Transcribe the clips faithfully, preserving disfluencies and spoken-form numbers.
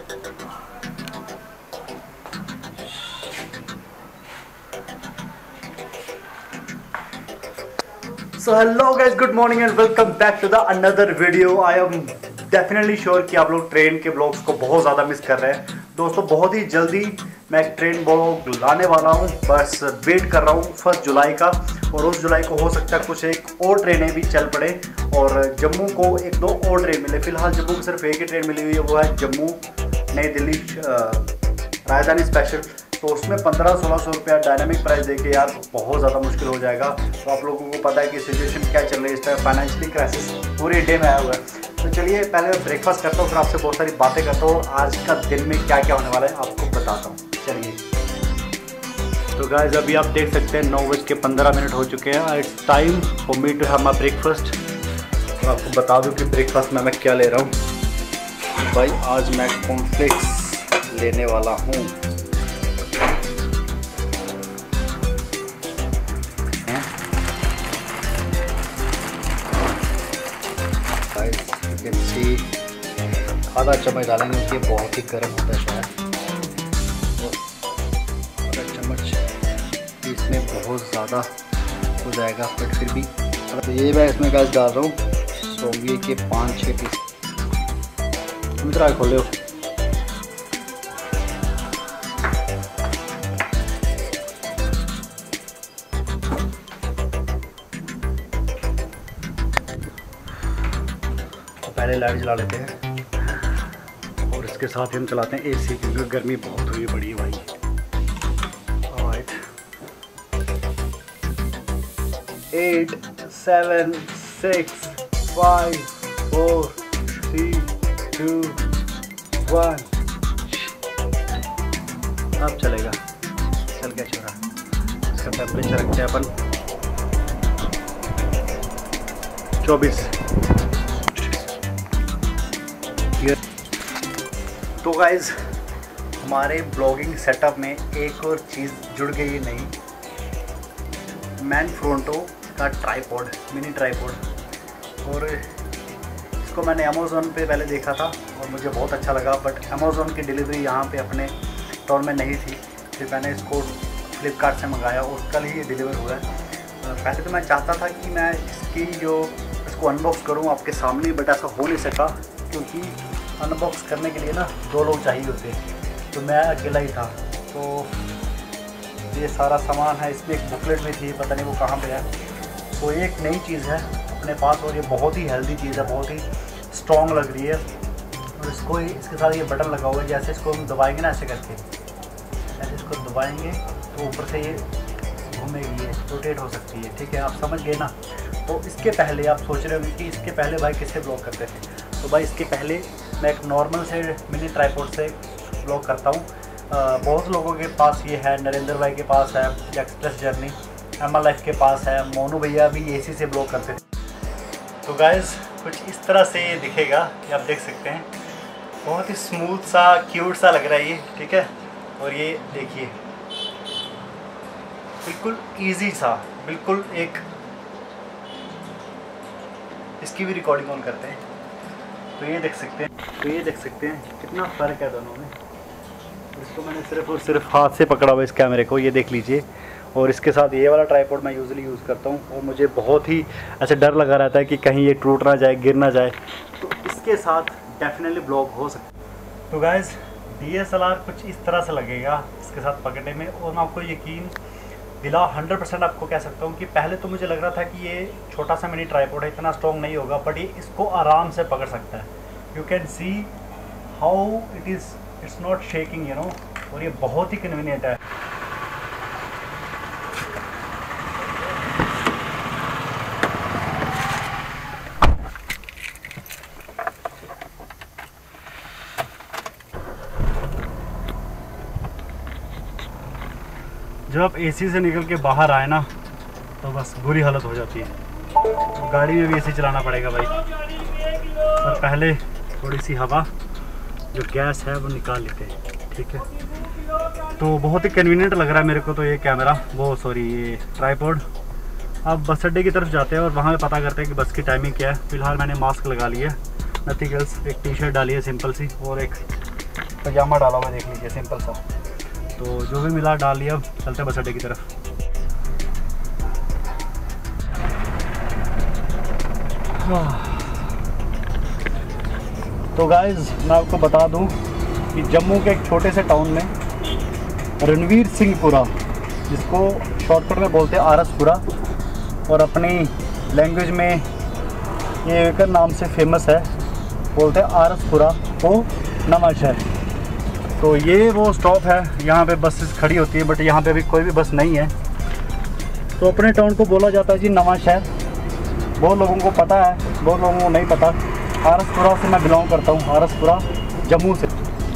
So hello guys, good morning and welcome back to the another video. I am definitely sure कि आप लोग train के blogs को बहुत ज़्यादा मिस कर रहे हैं दोस्तों। बहुत ही जल्दी मैं एक ट्रेन ब्लॉग लाने वाला हूँ, बस वेट कर रहा हूँ फर्स्ट जुलाई का। और उस जुलाई को हो सकता है कुछ एक और ट्रेनें भी चल पड़े और जम्मू को एक दो और ट्रेन मिले। फिलहाल जम्मू को सिर्फ एक ही ट्रेन मिली हुई है, वो है जम्मू नई दिल्ली राजधानी स्पेशल। तो उसमें पंद्रह सोलह सौ रुपया डायनामिक प्राइस देके यार बहुत ज़्यादा मुश्किल हो जाएगा। तो आप लोगों को पता है कि सिचुएशन क्या चल रही है इस टाइम, फाइनेंशियली क्राइसिस पूरे डे में आया हुआ है। तो चलिए पहले मैं ब्रेकफास्ट करता हूँ, फिर आपसे बहुत सारी बातें करता हूँ और आज का दिन में क्या क्या होने वाला है आपको बताता हूँ। चलिए तो गाइस अभी आप देख सकते हैं नौ बज के पंद्रह मिनट हो चुके हैं। It's time for me to have my breakfast. तो आपको बता दूँ कि ब्रेकफास्ट में मैं क्या ले रहा हूँ। भाई आज मैं कॉर्नफ्लेक्स लेने वाला हूँ। आधा चम्मच डालेंगे क्योंकि बहुत ही गर्म होता है शायद। आधा चम्मच इसमें बहुत ज़्यादा हो जाएगा, बट फिर भी तो ये मैं इसमें गैस डाल रहा हूँ सौंगी के पाँच छः पीस। मित्रा खोले हो तो पहले लाइट जला लेते हैं और इसके साथ हम चलाते हैं एसी क्योंकि गर्मी बहुत हुई बड़ी है भाई। Alright, eight seven six five four three two one. अब चलेगा, चल क्या चल रहा है। इसका टेम्परेचर रखते हैं अपन चौबीस। तो गाइज हमारे ब्लॉगिंग सेटअप में एक और चीज़ जुड़ गई है नई, मैनफ्रोंटो का ट्राइपॉड, मिनी ट्राइपॉड। और इसको मैंने अमेज़ोन पे पहले देखा था और मुझे बहुत अच्छा लगा, बट अमेज़ोन की डिलीवरी यहाँ पे अपने टाउन में नहीं थी। फिर मैंने इसको फ्लिपकार्ट से मंगाया और कल ही ये डिलीवर हुआ है। पहले तो मैं चाहता था कि मैं इसकी जो इसको अनबॉक्स करूँ आपके सामने, बट ऐसा हो नहीं सका क्योंकि अनबॉक्स करने के लिए ना दो लोग चाहिए होते, तो मैं अकेला ही था। तो ये सारा सामान है, इसमें एक बुकलेट भी थी, पता नहीं वो कहाँ पे है। तो ये एक नई चीज़ है अपने पास और ये बहुत ही हेल्दी चीज़ है, बहुत ही स्ट्रॉन्ग लग रही है। और इसको इसके साथ ये बटन लगा हुआ है, जैसे इसको हम दबाएंगे ना ऐसे करके, ऐसे इसको दबाएंगे तो ऊपर से ये घूमेगी, ये रोटेट हो सकती है। ठीक है, आप समझ गए ना। तो इसके पहले आप सोच रहे होंगे कि इसके पहले भाई किससे ब्लॉग करते थे। तो भाई इसके पहले मैं एक नॉर्मल से मिनी ट्राइपॉड से ब्लॉग करता हूँ। बहुत लोगों के पास ये है, नरेंद्र भाई के पास है, एक्सप्रेस जर्नी, एम लाइफ के पास है, मोनू भैया भी एसी से ब्लॉग करते थे। तो गाइज़ कुछ इस तरह से ये दिखेगा, ये आप देख सकते हैं। बहुत ही स्मूथ सा क्यूट सा लग रहा है ये। ठीक है, और ये देखिए बिल्कुल ईजी सा, बिल्कुल एक। इसकी भी रिकॉर्डिंग ऑन करते हैं तो ये देख सकते हैं, तो ये देख सकते हैं कितना फ़र्क है दोनों में। इसको मैंने सिर्फ और सिर्फ हाथ से पकड़ा हुआ इस कैमरे को, ये देख लीजिए। और इसके साथ ये वाला ट्राइपॉड मैं यूज़ुअली यूज़ करता हूँ और मुझे बहुत ही ऐसे डर लगा रहता है कि कहीं ये टूट ना जाए, गिर ना जाए। तो इसके साथ डेफिनेटली ब्लॉग हो सकता है। तो guys D S L R कुछ इस तरह से लगेगा इसके साथ पकड़ने में। और मैं आपको यकीन दिला हंड्रेड परसेंट आपको कह सकता हूँ कि पहले तो मुझे लग रहा था कि ये छोटा सा मिनी ट्राइपॉड है, इतना स्ट्रॉन्ग नहीं होगा, बट ये इसको आराम से पकड़ सकता है। You can see how it is, it's not shaking you know. और ये बहुत ही कन्वीनियंट है। जब आप एसी से निकल के बाहर आए ना तो बस बुरी हालत हो जाती है। तो गाड़ी में भी एसी चलाना पड़ेगा भाई। और पहले थोड़ी सी हवा जो गैस है वो निकाल लेते हैं। ठीक है, तो बहुत ही कन्वीनियंट लग रहा है मेरे को तो ये कैमरा, वो सॉरी ये ट्राइपॉड। अब बस अड्डे की तरफ जाते हैं और वहाँ पे पता करते हैं कि बस की टाइमिंग क्या है। फ़िलहाल मैंने मास्क लगा लिया, नथिंग एल्स, एक टी शर्ट डाली है सिंपल सी और एक पजामा डाला हुआ देख लीजिए, सिंपल सा। तो जो भी मिला डाल लिया, चलते बस अड्डे की तरफ। तो गाइज़ मैं आपको बता दूं कि जम्मू के एक छोटे से टाउन में रणवीर सिंहपुरा, जिसको शॉर्टकट में बोलते हैं आरसपुरा, और अपनी लैंग्वेज में ये एक नाम से फेमस है, बोलते हैं आरसपुरा को नवा शहर। तो ये वो स्टॉप है, यहाँ पे बसेस खड़ी होती है, बट यहाँ पे अभी कोई भी बस नहीं है। तो अपने टाउन को बोला जाता है जी नवा शहर। बहुत लोगों को पता है, बहुत लोगों को नहीं पता। आरसपुरा से मैं बिलोंग करता हूँ, आरसपुरा जम्मू से।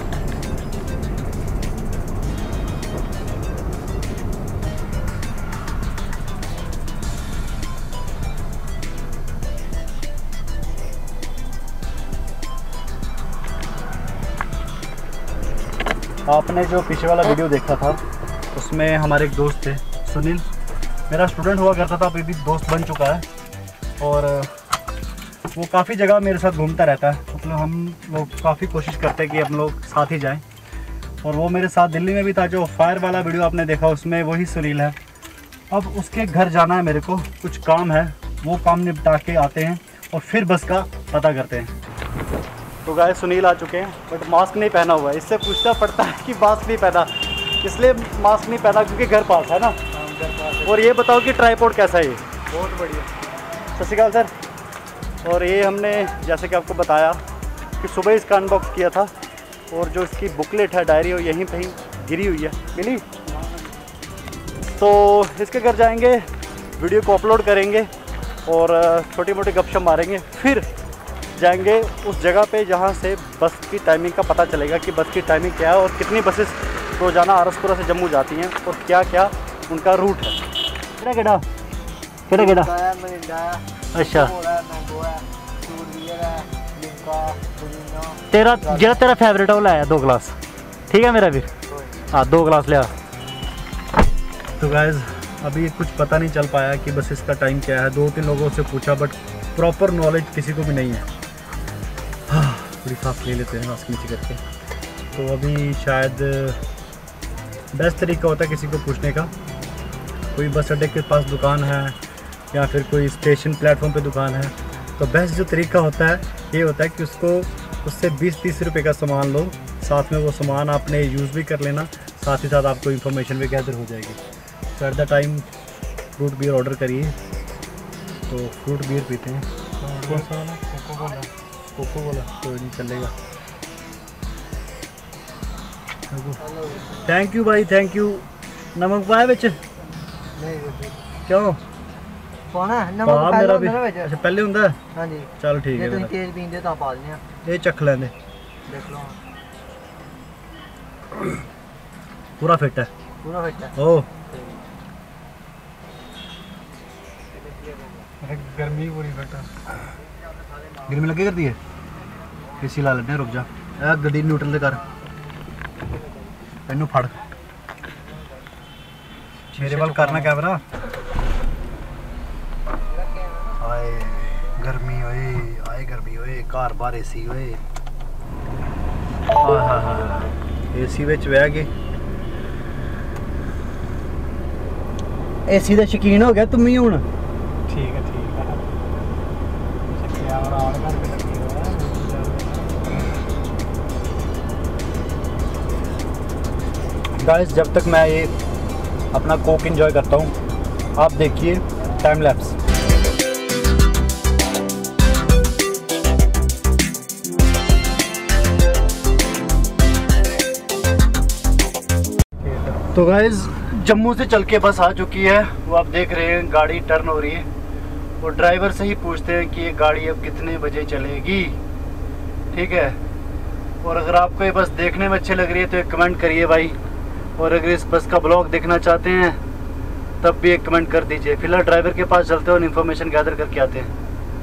आपने जो पीछे वाला वीडियो देखा था उसमें हमारे एक दोस्त थे, सुनील, मेरा स्टूडेंट हुआ करता था, अभी भी दोस्त बन चुका है। और वो काफ़ी जगह मेरे साथ घूमता रहता है। मतलब हम लोग काफ़ी कोशिश करते हैं कि हम लोग साथ ही जाएं। और वो मेरे साथ दिल्ली में भी था। जो फायर वाला वीडियो आपने देखा उसमें वही सुनील है। अब उसके घर जाना है मेरे को, कुछ काम है, वो काम निपटा के आते हैं और फिर बस का पता करते हैं। तो गाइस सुनील आ चुके हैं, बट मास्क नहीं पहना हुआ है। इससे पूछना पड़ता है कि मास्क नहीं पहना, इसलिए मास्क नहीं पहना क्योंकि घर पास है ना। घर पास। और ये बताओ कि ट्राइपॉड कैसा है? ये बहुत बढ़िया। सत श्री अकाल सर। और ये हमने जैसे कि आपको बताया कि सुबह इसका अनबॉक्स किया था, और जो इसकी बुकलेट है, डायरी, वो यहीं पे ही गिरी हुई है, मिली। तो इसके घर जाएंगे, वीडियो को अपलोड करेंगे और छोटी मोटी गपशप मारेंगे, फिर जाएंगे उस जगह पे जहाँ से बस की टाइमिंग का पता चलेगा कि बस की टाइमिंग क्या है और कितनी बसेस रोज़ाना आरसपुरा से जम्मू जाती हैं और क्या क्या उनका रूट है। केड़ा केड़ा केड़ा केड़ा अच्छा तेरा जो तेरा फेवरेट है वो लाया दो गिलास, ठीक है मेरा भी। हाँ दो गिलास लिया। तो गाइस अभी कुछ पता नहीं चल पाया कि बस इसका टाइम क्या है। दो तीन लोगों से पूछा, बट प्रॉपर नॉलेज किसी को भी नहीं है। हाँ थोड़ी सांस ले लेते हैं मास्क नीचे करके। तो अभी शायद बेस्ट तरीका होता है किसी को पूछने का, कोई बस अड्डे के पास दुकान है या फिर कोई स्टेशन प्लेटफॉर्म पे दुकान है, तो बेस्ट जो तरीका होता है ये होता है कि उसको उससे बीस तीस रुपए का सामान लो, साथ में वो सामान आपने यूज़ भी कर लेना, साथ ही साथ आपको इन्फॉर्मेशन भी गैदर हो जाएगी। तो at the time fruit beer order करिए। तो फ्रूट बियर पीते हैं। कौन सा वाला? Cocoa Cola. कोको कोला तो नहीं चलेगा। थैंक यू भाई, थैंक यू। नमक पाया बिच? क्यों पाना नमक मेरा भी अच्छा पहले हुंदा है। हां जी चल ठीक है। जे तुम तेज पींदे तां पा दिंदे आ। ये चख लेंदे, देख लो पूरा फिट है, पूरा फिट है। ओ गर्मी पूरी फिट है। गर्मी लगे करती है। एसी ला लेने, रुक जा। ए गड्डी न्यूट्रल दे कर, इनू फड़ मेरे वाल करना कैमरा। आए गर्मी होए, आए गर्मी होए, घर बाहर एसी होए। हाँ हाँ हाँ एसी विच बह गए। एसी दा शकीन हो गया तुम ही हुण। ठीक है ठीक है। कैमरा ऑन करके लगी हुआ है। गाइस जब तक मैं ये अपना कोक एंजॉय करता हूँ, आप देखिए टाइम लैप्स। तो गाइस जम्मू से चल के बस आ चुकी है, वो आप देख रहे हैं गाड़ी टर्न हो रही है। और ड्राइवर से ही पूछते हैं कि ये गाड़ी अब कितने बजे चलेगी, ठीक है। और अगर आपको ये बस देखने में अच्छी लग रही है तो एक कमेंट करिए भाई, और अगर इस बस का ब्लॉग देखना चाहते हैं तब भी एक कमेंट कर दीजिए। फिलहाल ड्राइवर के पास चलते हैं और इन्फॉर्मेशन गैदर करके आते हैं।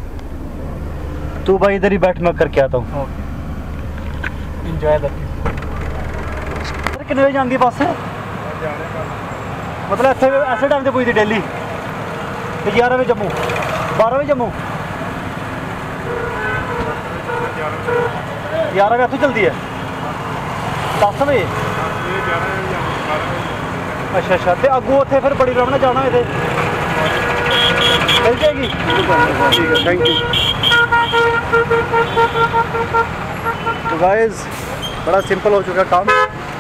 तू भाई इधर ही बैठ, मैं करके आता हूँ। इंजॉय द कितने बजे जाती बस है? मतलब ऐसे ऐसे टाइम से पुजती डेली तो ग्यारह बजे जम्मू, बारह बजे जम्मू, ग्यारह बजे इत्थों चलती है। दस बजे अच्छा अच्छा तो अगू उत्थे फिर बड़ी रमना जाना होए मिल जाएगी ठीक है थैंक यू। तो गाइस बड़ा सिंपल हो चुका काम।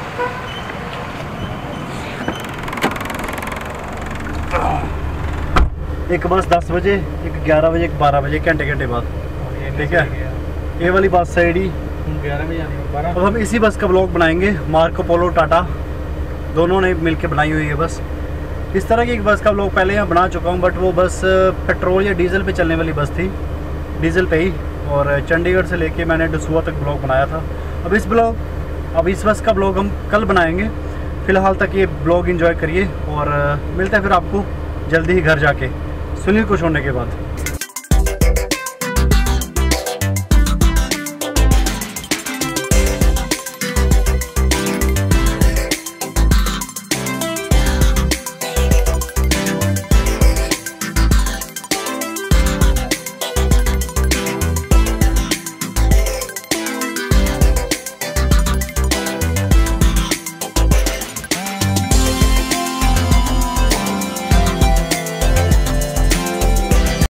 एक बस दस बजे, एक ग्यारह बजे, एक बारह बजे, घंटे घंटे बाद, ठीक है। ये वाली बस है जी ग्यारह बजे आनी। अब हम इसी बस का ब्लॉग बनाएंगे, मार्को पोलो टाटा दोनों ने मिलके बनाई हुई है बस। इस तरह की एक बस का ब्लॉग पहले यहाँ बना चुका हूँ, बट वो बस पेट्रोल या डीजल पे चलने वाली बस थी, डीजल पे ही। और चंडीगढ़ से लेके मैंने डसूआ तक ब्लॉग बनाया था। अब इस ब्लॉग अब इस बस का ब्लॉग हम कल बनाएंगे। फ़िलहाल तक ये ब्लॉग एंजॉय करिए और मिलते हैं फिर आपको जल्दी ही घर जाके सुनील को छोड़ने के बाद।